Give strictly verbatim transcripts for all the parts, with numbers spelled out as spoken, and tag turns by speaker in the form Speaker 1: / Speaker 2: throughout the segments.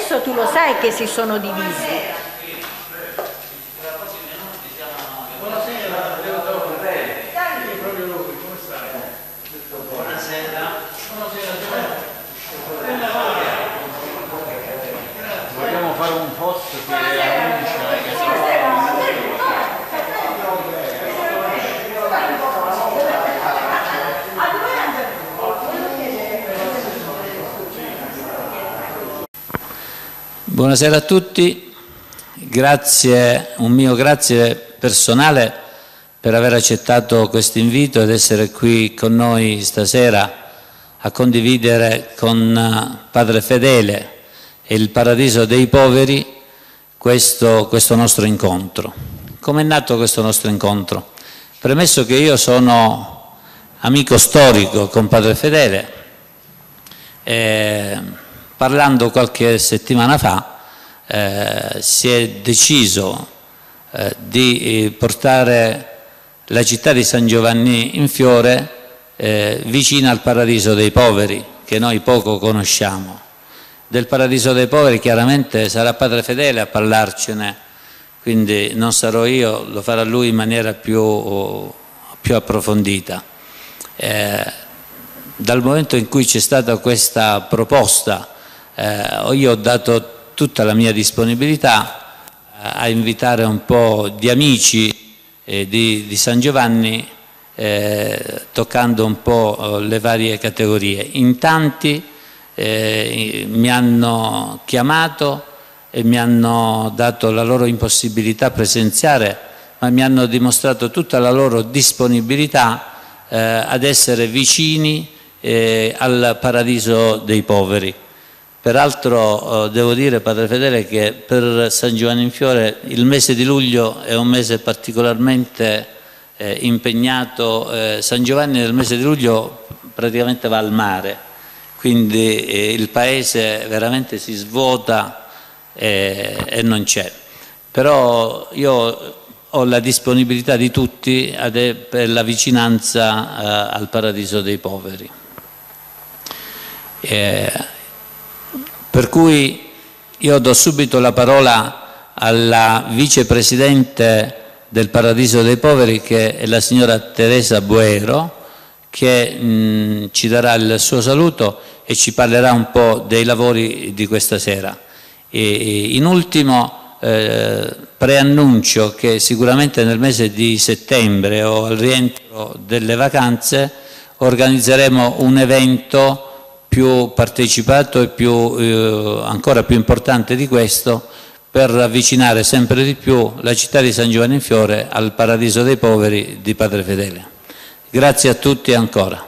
Speaker 1: adesso tu lo sai che si sono divisi.
Speaker 2: Vogliamo fare un post che annuncia che
Speaker 3: Buonasera a tutti, grazie, un mio grazie personale per aver accettato questo invito ed essere qui con noi stasera a condividere con Padre Fedele e il Paradiso dei Poveri questo, questo nostro incontro. Come è nato questo nostro incontro? Premesso che io sono amico storico con Padre Fedele, eh, parlando qualche settimana fa eh, si è deciso eh, di portare la città di San Giovanni in Fiore eh, vicina al Paradiso dei Poveri, che noi poco conosciamo. Del Paradiso dei Poveri chiaramente sarà Padre Fedele a parlarcene, quindi non sarò io, lo farà lui in maniera più, più approfondita. Eh, dal momento in cui c'è stata questa proposta, Eh, io ho dato tutta la mia disponibilità eh, a invitare un po' di amici eh, di, di San Giovanni, eh, toccando un po' eh, le varie categorie. In tanti eh, mi hanno chiamato e mi hanno dato la loro impossibilità a presenziare, ma mi hanno dimostrato tutta la loro disponibilità eh, ad essere vicini eh, al Paradiso dei Poveri. Peraltro eh, devo dire, Padre Fedele, che per San Giovanni in Fiore il mese di luglio è un mese particolarmente eh, impegnato. Eh, San Giovanni nel mese di luglio praticamente va al mare, quindi eh, il paese veramente si svuota eh, e non c'è. Però io ho la disponibilità di tutti ad, per la vicinanza eh, al Paradiso dei Poveri. Eh, Per cui io do subito la parola alla vicepresidente del Paradiso dei Poveri, che è la signora Teresa Boero, che mh, ci darà il suo saluto e ci parlerà un po' dei lavori di questa sera. E, in ultimo eh, preannuncio che sicuramente nel mese di settembre o al rientro delle vacanze organizzeremo un evento più partecipato e più, eh, ancora più importante di questo, per avvicinare sempre di più la città di San Giovanni in Fiore al Paradiso dei Poveri di Padre Fedele. Grazie a tutti ancora.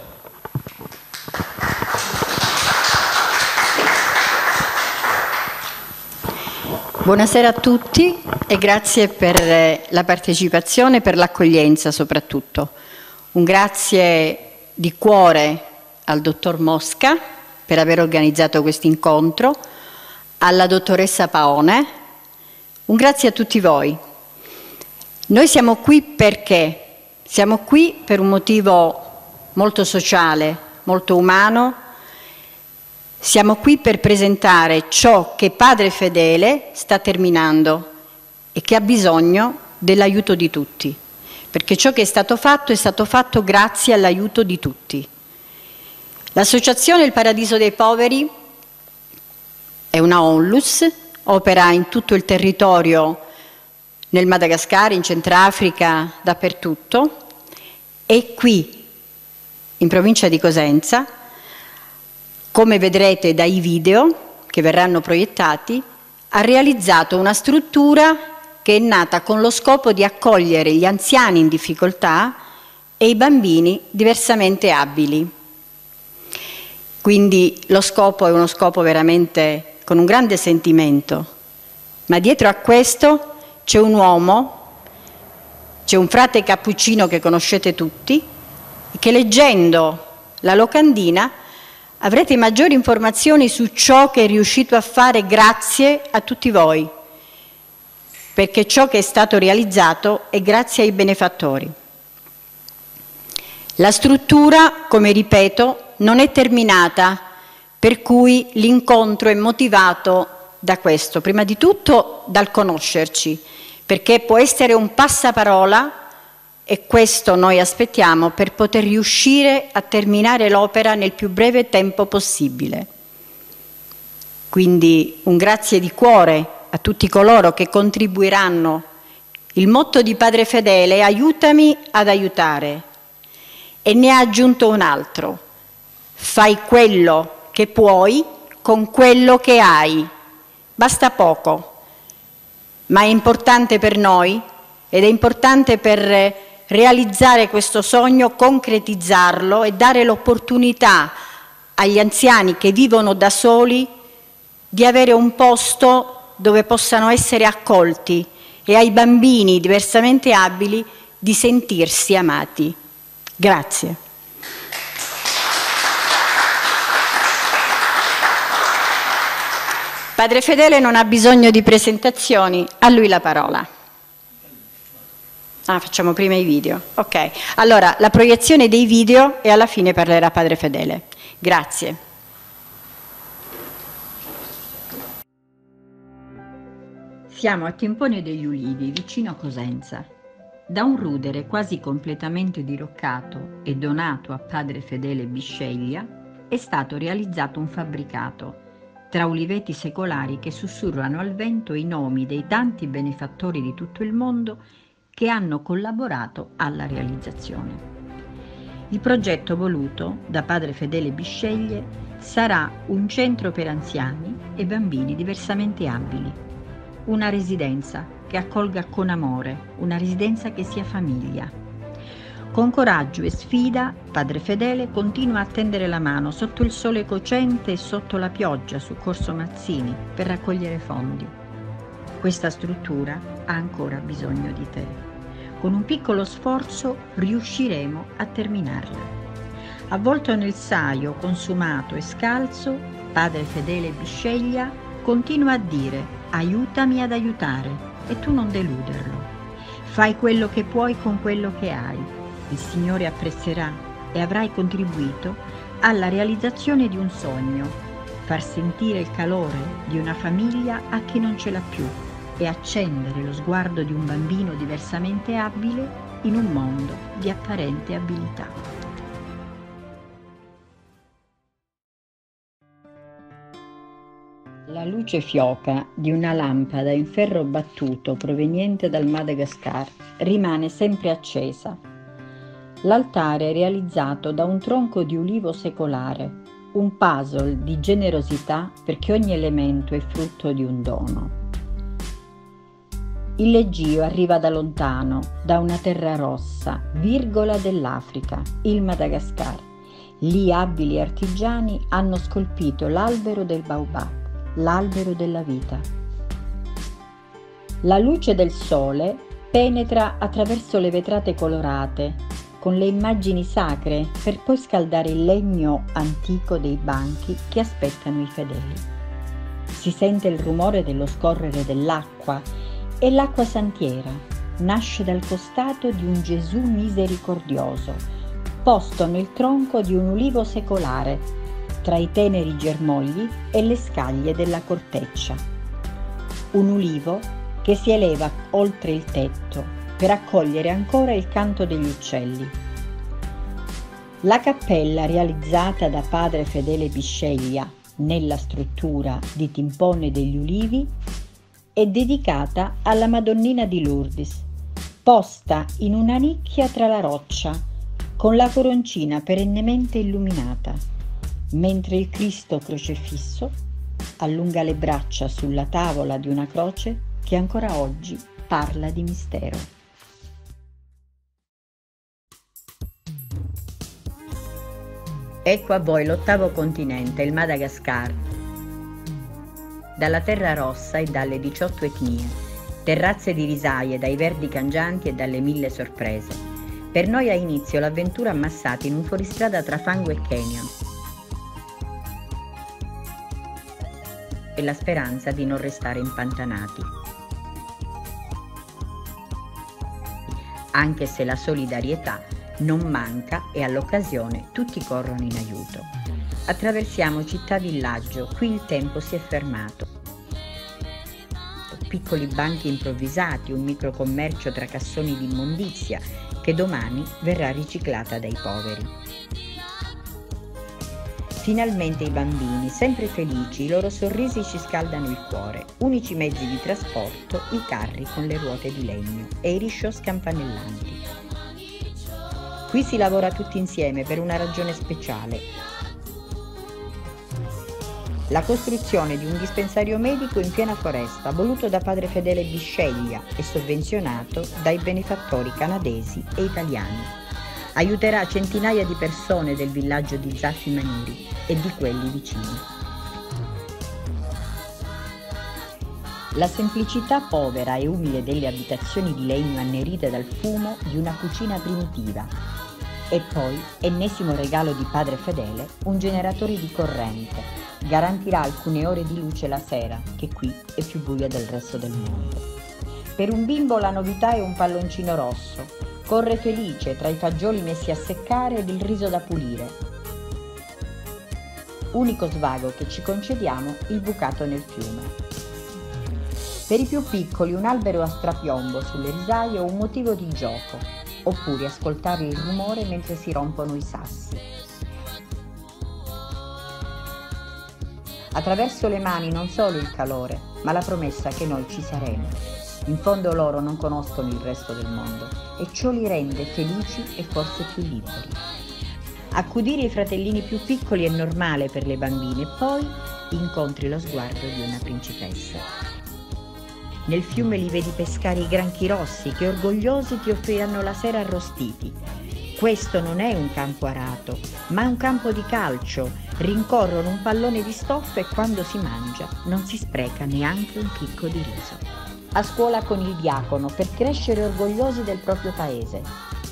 Speaker 1: Buonasera a tutti e grazie per la partecipazione e per l'accoglienza soprattutto. Un grazie di cuore al dottor Mosca per aver organizzato questo incontro, alla dottoressa Paone, un grazie a tutti voi. Noi siamo qui perché? Siamo qui per un motivo molto sociale, molto umano. Siamo qui per presentare ciò che Padre Fedele sta terminando e che ha bisogno dell'aiuto di tutti, perché ciò che è stato fatto è stato fatto grazie all'aiuto di tutti. L'Associazione Il Paradiso dei Poveri è una onlus, opera in tutto il territorio, nel Madagascar, in Centrafrica, dappertutto, e qui, in provincia di Cosenza, come vedrete dai video che verranno proiettati, ha realizzato una struttura che è nata con lo scopo di accogliere gli anziani in difficoltà e i bambini diversamente abili. Quindi lo scopo è uno scopo veramente con un grande sentimento, ma dietro a questo c'è un uomo, c'è un frate cappuccino che conoscete tutti, che leggendo la locandina avrete maggiori informazioni su ciò che è riuscito a fare grazie a tutti voi, perché ciò che è stato realizzato è grazie ai benefattori. La struttura, come ripeto, non è terminata, per cui l'incontro è motivato da questo, prima di tutto dal conoscerci, perché può essere un passaparola e questo noi aspettiamo per poter riuscire a terminare l'opera nel più breve tempo possibile. Quindi un grazie di cuore a tutti coloro che contribuiranno. Il motto di Padre Fedele è aiutami ad aiutare e ne ha aggiunto un altro: fai quello che puoi con quello che hai. Basta poco, ma è importante per noi ed è importante per realizzare questo sogno, concretizzarlo e dare l'opportunità agli anziani che vivono da soli di avere un posto dove possano essere accolti e ai bambini diversamente abili di sentirsi amati. Grazie. Padre Fedele non ha bisogno di presentazioni, a lui la parola. Ah, facciamo prima i video. Ok, allora la proiezione dei video e alla fine parlerà Padre Fedele. Grazie. Siamo a Timpone degli Ulivi, vicino a Cosenza. Da un rudere quasi completamente diroccato e donato a Padre Fedele Bisceglia è stato realizzato un fabbricato tra uliveti secolari che sussurrano al vento i nomi dei tanti benefattori di tutto il mondo che hanno collaborato alla realizzazione. Il progetto voluto da Padre Fedele Bisceglie sarà un centro per anziani e bambini diversamente abili, una residenza che accolga con amore, una residenza che sia famiglia. Con coraggio e sfida, Padre Fedele continua a tendere la mano sotto il sole cocente e sotto la pioggia su Corso Mazzini per raccogliere fondi. Questa struttura ha ancora bisogno di te. Con un piccolo sforzo riusciremo a terminarla. Avvolto nel saio consumato e scalzo, Padre Fedele Bisceglia continua a dire: aiutami ad aiutare e tu non deluderlo. Fai quello che puoi con quello che hai. Il Signore apprezzerà e avrai contribuito alla realizzazione di un sogno, far sentire il calore di una famiglia a chi non ce l'ha più e accendere lo sguardo di un bambino diversamente abile in un mondo di apparente abilità. La luce fioca di una lampada in ferro battuto proveniente dal Madagascar rimane sempre accesa. L'altare è realizzato da un tronco di ulivo secolare, un puzzle di generosità perché ogni elemento è frutto di un dono. Il leggio arriva da lontano, da una terra rossa, virgola dell'Africa, il Madagascar. Lì abili artigiani hanno scolpito l'albero del baobab, l'albero della vita. La luce del sole penetra attraverso le vetrate colorate con le immagini sacre per poi scaldare il legno antico dei banchi che aspettano i fedeli. Si sente il rumore dello scorrere dell'acqua e l'acqua santiera nasce dal costato di un Gesù misericordioso, posto nel tronco di un ulivo secolare, tra i teneri germogli e le scaglie della corteccia. Un ulivo che si eleva oltre il tetto per accogliere ancora il canto degli uccelli. La cappella realizzata da Padre Fedele Bisceglia nella struttura di Timpone degli Ulivi è dedicata alla Madonnina di Lourdes, posta in una nicchia tra la roccia, con la coroncina perennemente illuminata, mentre il Cristo crocefisso allunga le braccia sulla tavola di una croce che ancora oggi parla di mistero. Ecco a voi l'ottavo continente, il Madagascar. Dalla terra rossa e dalle diciotto etnie, terrazze di risaie dai verdi cangianti e dalle mille sorprese. Per noi ha inizio l'avventura ammassati in un fuoristrada tra fango e canyon e la speranza di non restare impantanati. Anche se la solidarietà non manca e all'occasione tutti corrono in aiuto. Attraversiamo città-villaggio, qui il tempo si è fermato.
Speaker 4: piccoli banchi improvvisati, un microcommercio tra cassoni di immondizia che domani verrà riciclata dai poveri. Finalmente i bambini, sempre felici, i loro sorrisi ci scaldano il cuore. Unici mezzi di trasporto, i carri con le ruote di legno e i risciò scampanellanti. Qui si lavora tutti insieme per una ragione speciale. La costruzione di un dispensario medico in piena foresta, voluto da padre Fedele Bisceglia e sovvenzionato dai benefattori canadesi e italiani. Aiuterà centinaia di persone del villaggio di Zaffi Maniri e di quelli vicini. La semplicità povera e umile delle abitazioni di legno annerite dal fumo di una cucina primitiva. E poi, ennesimo regalo di padre Fedele, un generatore di corrente. Garantirà alcune ore di luce la sera, che qui è più buia del resto del mondo. Per un bimbo la novità è un palloncino rosso. Corre felice tra i fagioli messi a seccare ed il riso da pulire. Unico svago che ci concediamo, il bucato nel fiume. Per i più piccoli un albero a strapiombo sulle risaie o un motivo di gioco, oppure ascoltare il rumore mentre si rompono i sassi. Attraverso le mani non solo il calore, ma la promessa che noi ci saremo. In fondo loro non conoscono il resto del mondo e ciò li rende felici e forse più liberi. Accudire i fratellini più piccoli è normale per le bambine e poi incontri lo sguardo di una principessa. Nel fiume li vedi pescare i granchi rossi che orgogliosi ti offriranno la sera arrostiti. Questo non è un campo arato, ma un campo di calcio. Rincorrono un pallone di stoffa e quando si mangia non si spreca neanche un chicco di riso. A scuola con il diacono per crescere orgogliosi del proprio paese.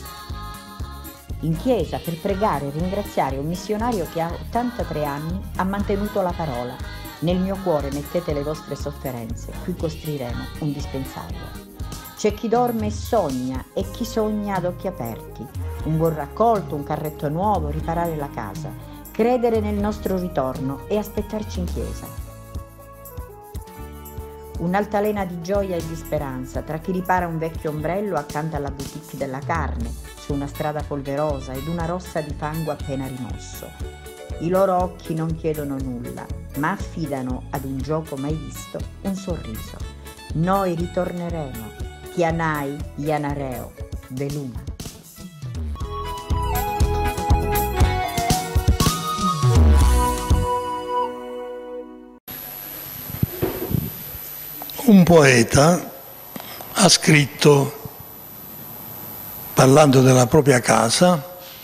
Speaker 4: In chiesa per pregare e ringraziare un missionario che a ottantatré anni ha mantenuto la parola. Nel mio cuore mettete le vostre sofferenze, qui costruiremo un dispensario. C'è chi dorme e sogna e chi sogna ad occhi aperti. Un buon raccolto, un carretto nuovo, riparare la casa, credere nel nostro ritorno e aspettarci in chiesa. Un'altalena di gioia e di speranza tra chi ripara un vecchio ombrello accanto alla boutique della carne, su una strada polverosa ed una rossa di fango appena rimosso. I loro occhi non chiedono nulla, ma affidano ad un gioco mai visto un sorriso. Noi ritorneremo. Tianai, Yanareo, Veluma.
Speaker 5: Un poeta ha scritto, parlando della propria casa,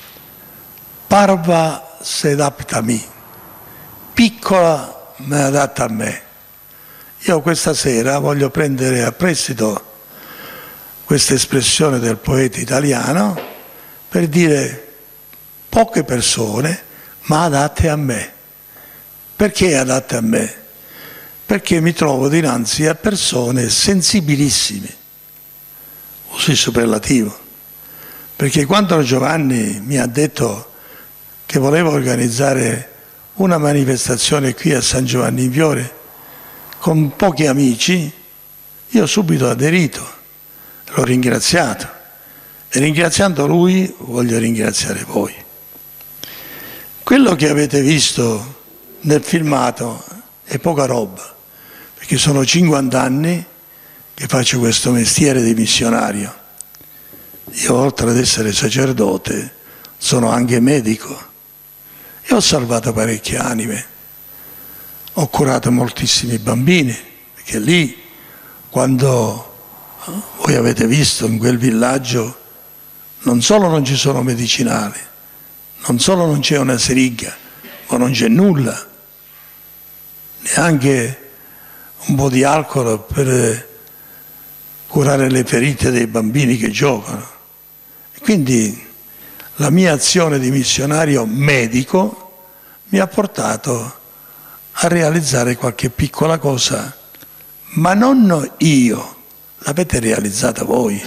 Speaker 5: Parva sedaptami, piccola ma adatta a me. Io questa sera voglio prendere a prestito questa espressione del poeta italiano per dire poche persone ma adatte a me. Perché adatte a me? Perché mi trovo dinanzi a persone sensibilissime, uso il superlativo, perché quando Giovanni mi ha detto che voleva organizzare una manifestazione qui a San Giovanni in Fiore con pochi amici, io ho subito aderito, l'ho ringraziato e ringraziando lui voglio ringraziare voi. Quello che avete visto nel filmato è poca roba, perché sono cinquanta anni che faccio questo mestiere di missionario. Io oltre ad essere sacerdote sono anche medico e ho salvato parecchie anime, ho curato moltissimi bambini, perché lì quando voi avete visto in quel villaggio non solo non ci sono medicinali, non solo non c'è una siringa, ma non c'è nulla, neanche un po' di alcol per curare le ferite dei bambini che giocano. E quindi la mia azione di missionario medico mi ha portato a realizzare qualche piccola cosa, ma non io, l'avete realizzata voi.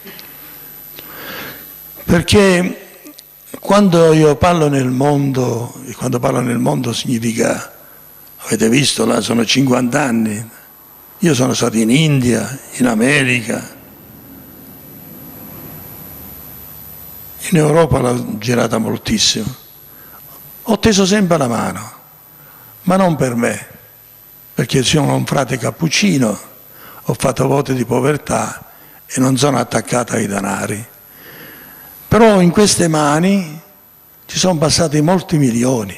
Speaker 5: Perché quando io parlo nel mondo, e quando parlo nel mondo significa, avete visto là, sono cinquanta anni, Io sono stato in India, in America, in Europa l'ho girata moltissimo. Ho teso sempre la mano, ma non per me, perché sono un frate cappuccino, ho fatto voto di povertà e non sono attaccato ai denari. Però in queste mani ci sono passati molti milioni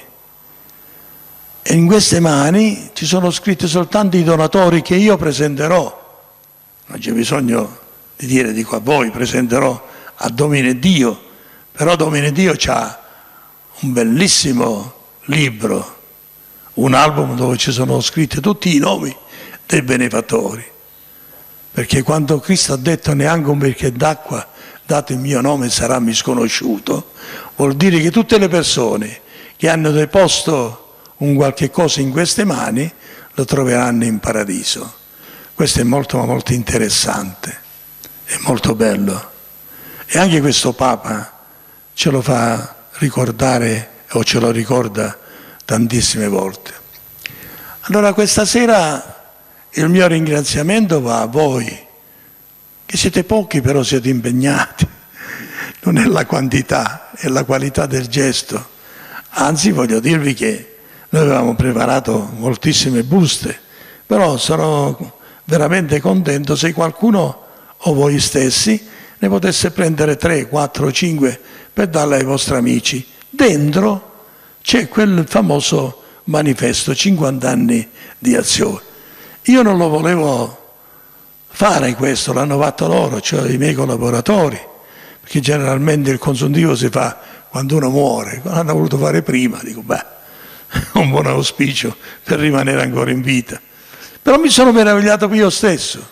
Speaker 5: e in queste mani ci sono scritti soltanto i donatori che io presenterò. Non c'è bisogno di dire, dico a voi, presenterò a Domine Dio, però Domine Dio c'ha un bellissimo libro, un album dove ci sono scritti tutti i nomi dei benefattori, perché quando Cristo ha detto neanche un bicchiere d'acqua dato il mio nome sarà misconosciuto, vuol dire che tutte le persone che hanno deposto un qualche cosa in queste mani lo troveranno in paradiso. Questo è molto molto interessante, è molto bello, e anche questo Papa ce lo fa ricordare o ce lo ricorda tantissime volte. Allora questa sera il mio ringraziamento va a voi, che siete pochi però siete impegnati, non è la quantità, è la qualità del gesto. Anzi, voglio dirvi che noi avevamo preparato moltissime buste, però sono veramente contento se qualcuno o voi stessi ne potesse prendere tre, quattro, cinque per darle ai vostri amici. Dentro c'è quel famoso manifesto cinquanta anni di azione. Io non lo volevo fare questo, l'hanno fatto loro, cioè i miei collaboratori, perché generalmente il consuntivo si fa quando uno muore. L'hanno voluto fare prima, dico beh, un buon auspicio per rimanere ancora in vita. Però mi sono meravigliato io stesso.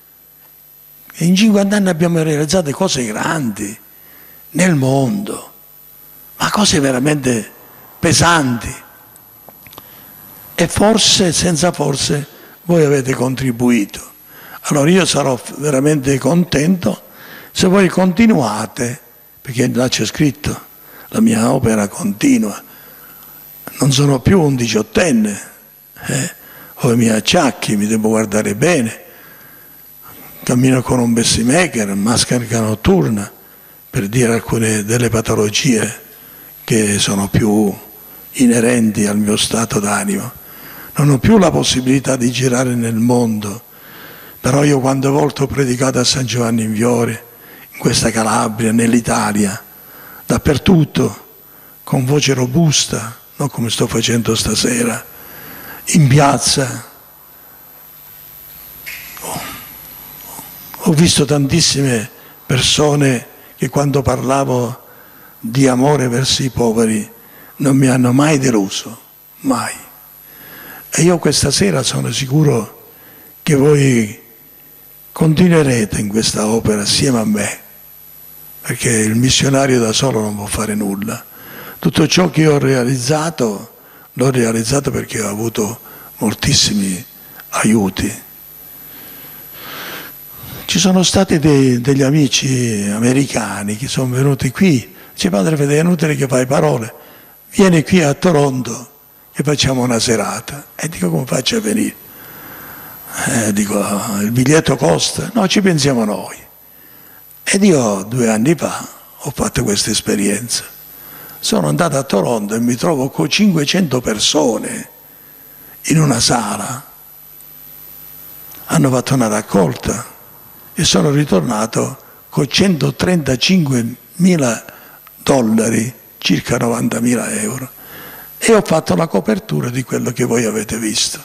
Speaker 5: E in cinquanta anni abbiamo realizzato cose grandi nel mondo, ma cose veramente pesanti. E forse, senza forse, voi avete contribuito. Allora io sarò veramente contento se voi continuate, perché là c'è scritto, la mia opera continua. Non sono più un diciottenne, eh? Ho i miei acciacchi, mi devo guardare bene. Cammino con un Bessimaker, maschera notturna, per dire alcune delle patologie che sono più inerenti al mio stato d'animo. Non ho più la possibilità di girare nel mondo, però io quante volte ho predicato a San Giovanni in Fiore, in questa Calabria, nell'Italia, dappertutto, con voce robusta, non come sto facendo stasera, in piazza. Ho visto tantissime persone che quando parlavo di amore verso i poveri non mi hanno mai deluso, mai. E io questa sera sono sicuro che voi continuerete in questa opera assieme a me, perché il missionario da solo non può fare nulla. Tutto ciò che ho realizzato, l'ho realizzato perché ho avuto moltissimi aiuti. Ci sono stati dei, degli amici americani che sono venuti qui, dice padre Fede, è inutile che fai parole, vieni qui a Toronto e facciamo una serata. E dico come faccio a venire? Eh, dico il biglietto costa? No, ci pensiamo noi. Ed io due anni fa ho fatto questa esperienza. Sono andato a Toronto e mi trovo con cinquecento persone in una sala. Hanno fatto una raccolta e sono ritornato con centotrentacinquemila dollari, circa novantamila euro, e ho fatto la copertura di quello che voi avete visto.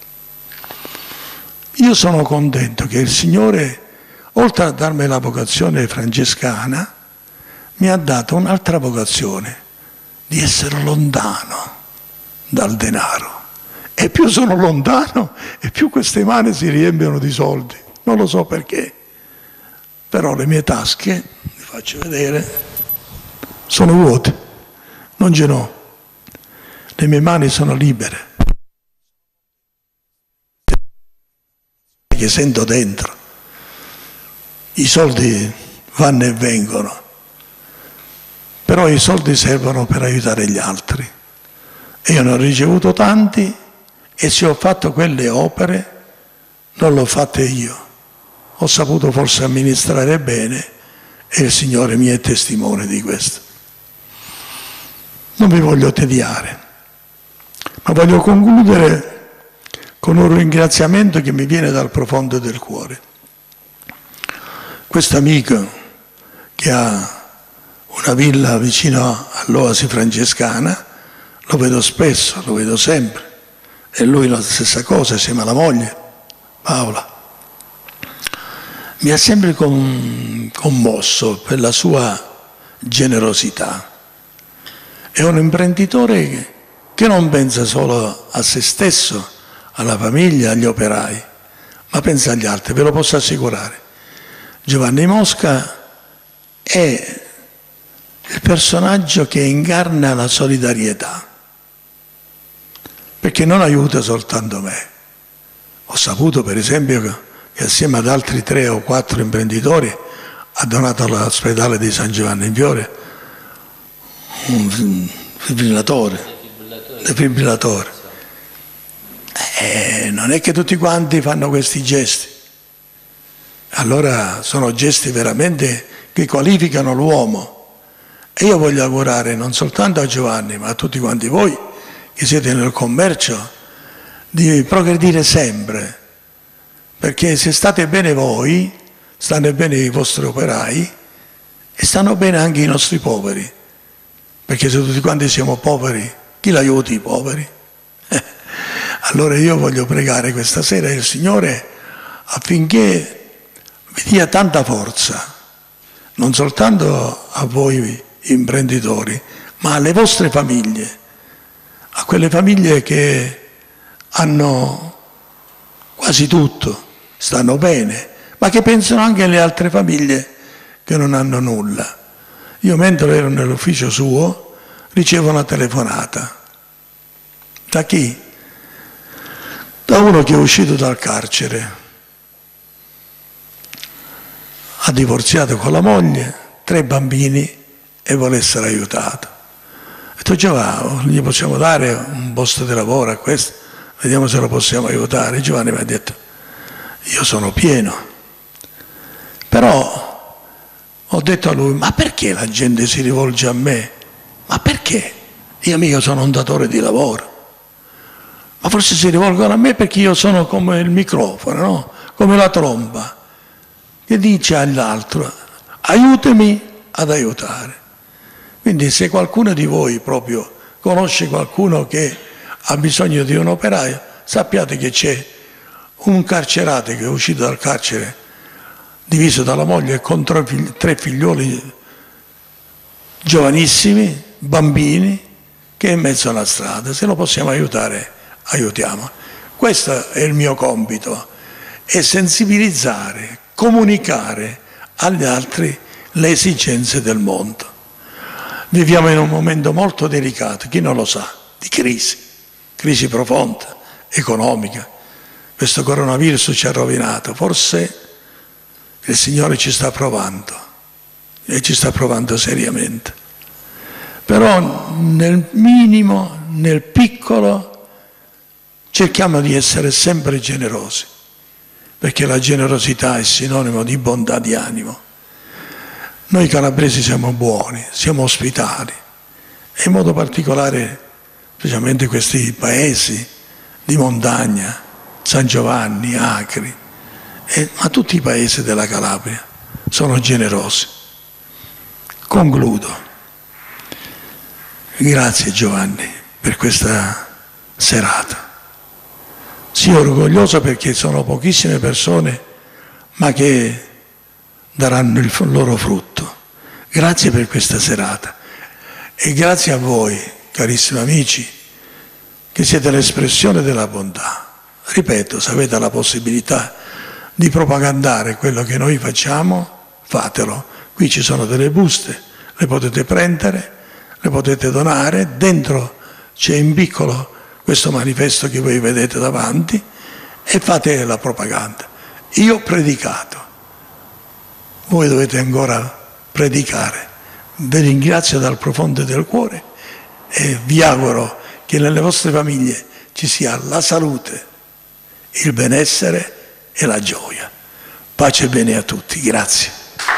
Speaker 5: Io sono contento che il Signore, oltre a darmi la vocazione francescana, mi ha dato un'altra vocazione, di essere lontano dal denaro. E più sono lontano e più queste mani si riempiono di soldi. Non lo so perché, però le mie tasche, vi faccio vedere, sono vuote, non ce n'ho. Le mie mani sono libere, che sento dentro. I soldi vanno e vengono, però i soldi servono per aiutare gli altri. E io ne ho ricevuto tanti e se ho fatto quelle opere non l'ho fatta io, ho saputo forse amministrare bene e il Signore mi è testimone di questo. Non vi voglio tediare, ma voglio concludere con un ringraziamento che mi viene dal profondo del cuore. Questo amico che ha una villa vicino all'Oasi francescana, lo vedo spesso, lo vedo sempre, e lui la stessa cosa insieme alla moglie, Paola. Mi ha sempre commosso per la sua generosità. È un imprenditore che non pensa solo a se stesso, alla famiglia, agli operai, ma pensa agli altri, ve lo posso assicurare. Giovanni Mosca è il personaggio che incarna la solidarietà, perché non aiuta soltanto me. Ho saputo per esempio che assieme ad altri tre o quattro imprenditori ha donato all'ospedale di San Giovanni in Fiore un defibrillatore, defibrillatore. Eh, non è che tutti quanti fanno questi gesti. Allora sono gesti veramente che qualificano l'uomo. E io voglio augurare non soltanto a Giovanni, ma a tutti quanti voi che siete nel commercio, di progredire sempre. Perché se state bene voi, stanno bene i vostri operai e stanno bene anche i nostri poveri. Perché se tutti quanti siamo poveri, chi l'aiuta i poveri? Allora io voglio pregare questa sera il Signore affinché vi dia tanta forza, non soltanto a voi imprenditori, ma alle vostre famiglie, a quelle famiglie che hanno quasi tutto, stanno bene, ma che pensano anche alle altre famiglie che non hanno nulla. Io mentre ero nell'ufficio suo ricevo una telefonata. Da chi? Da uno che è uscito dal carcere, ha divorziato con la moglie, tre bambini e vuole essere aiutato. Ho detto Giovanni, gli possiamo dare un posto di lavoro a questo? Vediamo se lo possiamo aiutare. Giovanni mi ha detto, io sono pieno. Però ho detto a lui, ma perché la gente si rivolge a me? Ma perché? Io mica sono un datore di lavoro. Ma forse si rivolgono a me perché io sono come il microfono, no? Come la tromba, che dice all'altro, aiutami ad aiutare. Quindi se qualcuno di voi proprio conosce qualcuno che ha bisogno di un operaio, sappiate che c'è un carcerato che è uscito dal carcere, diviso dalla moglie con tre figlioli giovanissimi, bambini, che è in mezzo alla strada. Se lo possiamo aiutare, aiutiamo. Questo è il mio compito, è sensibilizzare, comunicare agli altri le esigenze del mondo. Viviamo in un momento molto delicato, chi non lo sa, di crisi, crisi profonda, economica. Questo coronavirus ci ha rovinato, forse il Signore ci sta provando e ci sta provando seriamente. Però nel minimo, nel piccolo, cerchiamo di essere sempre generosi, perché la generosità è sinonimo di bontà di animo. Noi calabresi siamo buoni, siamo ospitali, e in modo particolare, specialmente questi paesi di montagna, San Giovanni, Acri, e, ma tutti i paesi della Calabria sono generosi. Concludo. Grazie Giovanni per questa serata. Sii orgoglioso perché sono pochissime persone, ma che daranno il loro frutto. Grazie per questa serata e grazie a voi, carissimi amici, che siete l'espressione della bontà. Ripeto, se avete la possibilità di propagandare quello che noi facciamo, fatelo. Qui ci sono delle buste, le potete prendere, le potete donare, dentro c'è in piccolo questo manifesto che voi vedete davanti e fate la propaganda. Io ho predicato, voi dovete ancora predicare. Vi ringrazio dal profondo del cuore e vi auguro che nelle vostre famiglie ci sia la salute, il benessere e la gioia. Pace e bene a tutti, grazie.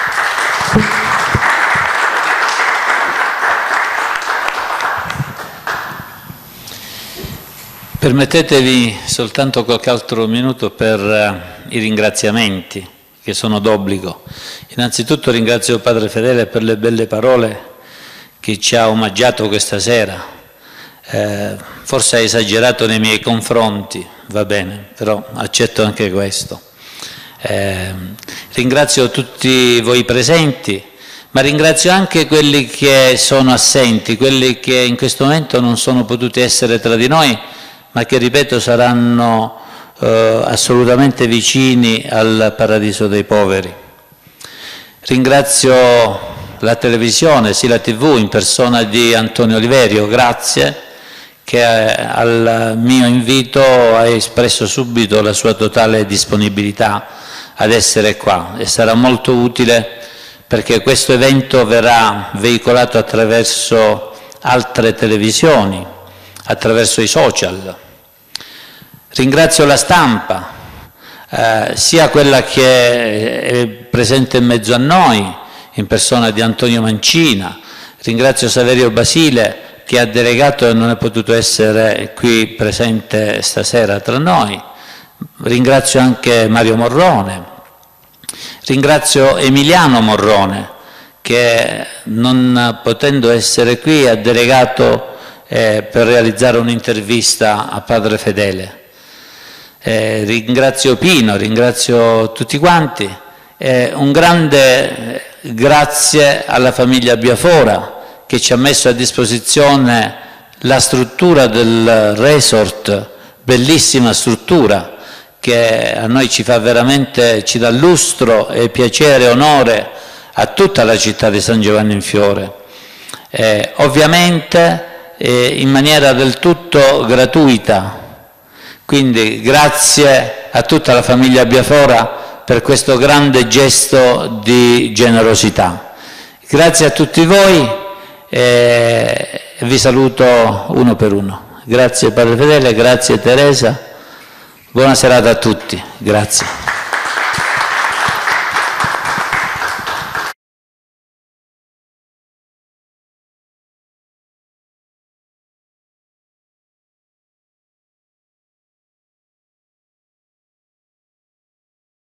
Speaker 3: Permettetevi soltanto qualche altro minuto per uh, i ringraziamenti che sono d'obbligo. Innanzitutto ringrazio Padre Fedele per le belle parole che ci ha omaggiato questa sera. Eh, forse ha esagerato nei miei confronti, va bene, però accetto anche questo. Eh, ringrazio tutti voi presenti, ma ringrazio anche quelli che sono assenti, quelli che in questo momento non sono potuti essere tra di noi, ma che, ripeto, saranno eh, assolutamente vicini al paradiso dei poveri. Ringrazio la televisione, sì, la tivù, in persona di Antonio Oliverio, grazie, che al mio invito ha espresso subito la sua totale disponibilità ad essere qua, e sarà molto utile perché questo evento verrà veicolato attraverso altre televisioni, attraverso i social. Ringrazio la stampa, eh, sia quella che è presente in mezzo a noi, in persona di Antonio Mancina. Ringrazio Saverio Basile, che ha delegato e non è potuto essere qui presente stasera tra noi. Ringrazio anche Mario Morrone. Ringrazio Emiliano Morrone, che non potendo essere qui ha delegato eh, per realizzare un'intervista a Padre Fedele. Eh, ringrazio Pino, ringrazio tutti quanti. Eh, un grande grazie alla famiglia Biafora, che ci ha messo a disposizione la struttura del resort, bellissima struttura, che a noi ci fa veramente, ci dà lustro e piacere e onore a tutta la città di San Giovanni in Fiore. Eh, ovviamente eh, in maniera del tutto gratuita, quindi grazie a tutta la famiglia Biafora per questo grande gesto di generosità. Grazie a tutti voi e vi saluto uno per uno. Grazie Padre Fedele, grazie Teresa, buona serata a tutti, grazie.